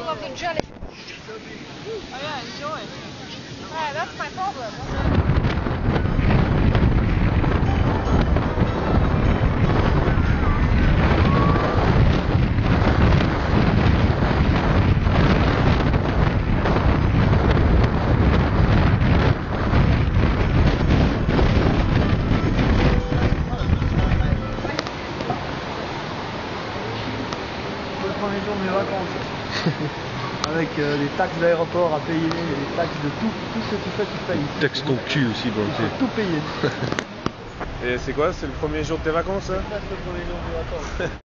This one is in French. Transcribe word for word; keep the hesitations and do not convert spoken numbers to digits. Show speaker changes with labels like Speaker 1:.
Speaker 1: King of the jelly. Oh yeah, enjoy. Yeah, that's my problem.
Speaker 2: Le premier jour de mes vacances. Avec euh, des taxes d'aéroport à payer, des taxes de tout, tout ce que tu fais, tu payes.
Speaker 3: Taxe ton cul aussi, bon,
Speaker 2: Tu peux tout payer.
Speaker 4: Et c'est quoi? C'est le premier jour de tes vacances, ça?
Speaker 2: Ça, c'est le premier jour de mes vacances.